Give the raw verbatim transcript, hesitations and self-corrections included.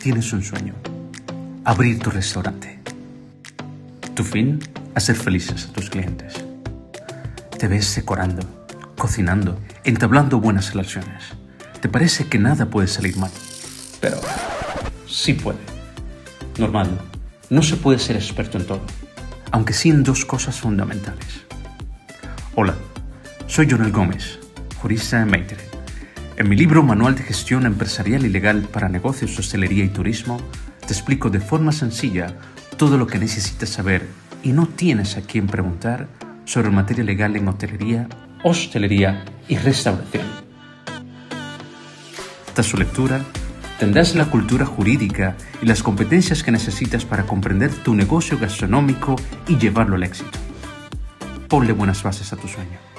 tienes un sueño: abrir tu restaurante. Tu fin, hacer felices a tus clientes. Te ves decorando, cocinando, entablando buenas relaciones. Te parece que nada puede salir mal, pero sí puede. Normal, no se puede ser experto en todo, aunque sí en dos cosas fundamentales. Hola, soy Jonel Gómez, jurista en Meitere. En mi libro Manual de Gestión Empresarial y Legal para Negocios, Hostelería y Turismo, te explico de forma sencilla todo lo que necesitas saber y no tienes a quién preguntar sobre materia legal en hotelería, hostelería y restauración. Tras su lectura, tendrás la cultura jurídica y las competencias que necesitas para comprender tu negocio gastronómico y llevarlo al éxito. Ponle buenas bases a tu sueño.